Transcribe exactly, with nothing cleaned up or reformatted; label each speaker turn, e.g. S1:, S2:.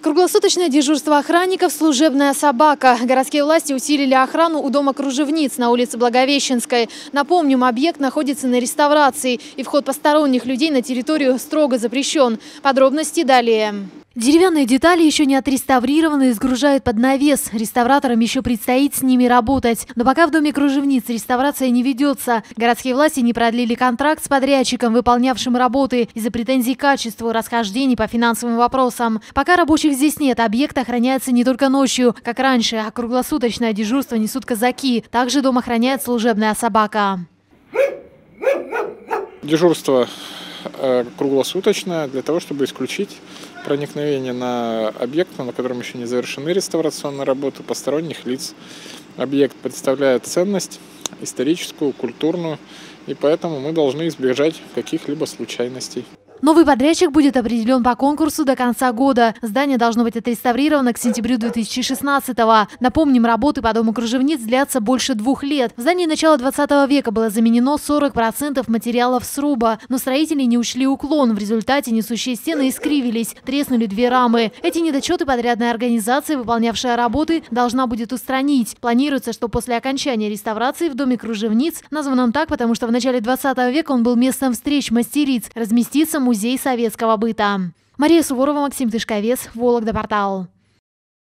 S1: Круглосуточное дежурство охранников, служебная собака. Городские власти усилили охрану у дома Кружевниц на улице Благовещенской. Напомним, объект находится на реставрации, и вход посторонних людей на территорию строго запрещен. Подробности далее. Деревянные детали еще не отреставрированы и сгружают под навес. Реставраторам еще предстоит с ними работать. Но пока в доме Кружевниц реставрация не ведется. Городские власти не продлили контракт с подрядчиком, выполнявшим работы, из-за претензий к качеству и расхождений по финансовым вопросам. Пока рабочих здесь нет, объект охраняется не только ночью, как раньше, а круглосуточное дежурство несут казаки. Также дом охраняет служебная собака.
S2: Дежурство круглосуточное для того, чтобы исключить проникновение на объект, на котором еще не завершены реставрационные работы, посторонних лиц. Объект представляет ценность историческую, культурную, и поэтому мы должны избежать каких-либо случайностей.
S1: Новый подрядчик будет определен по конкурсу до конца года. Здание должно быть отреставрировано к сентябрю две тысячи шестнадцатого. Напомним, работы по дому Кружевниц длятся больше двух лет. В здании начала двадцатого века было заменено сорок процентов материалов сруба, но строители не учли уклон. В результате несущие стены искривились, треснули две рамы. Эти недочеты подрядная организация, выполнявшая работы, должна будет устранить. Планируется, что после окончания реставрации в доме Кружевниц, названном так, потому что в начале двадцатого века он был местом встреч мастериц, разместится музей советского быта. Мария Суворова, Максим Тышковец, Вологда, портал.